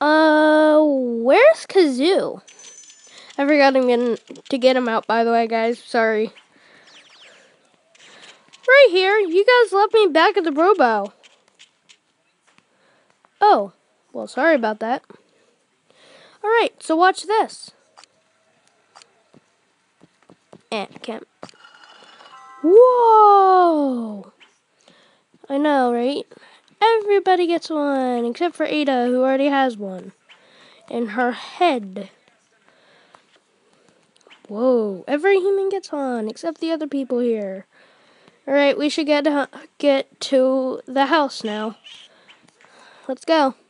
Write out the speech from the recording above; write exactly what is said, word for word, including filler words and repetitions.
Uh, where's Kazu? I forgot him getting, to get him out, by the way, guys. Sorry. Right here. You guys left me back at the Robo. Oh, well, sorry about that. Alright, so watch this. Eh, can't. Whoa! I know, right? Everybody gets one, except for Ada, who already has one. In her head. Whoa, every human gets one, except the other people here. Alright, we should get, uh, get to the house now. Let's go.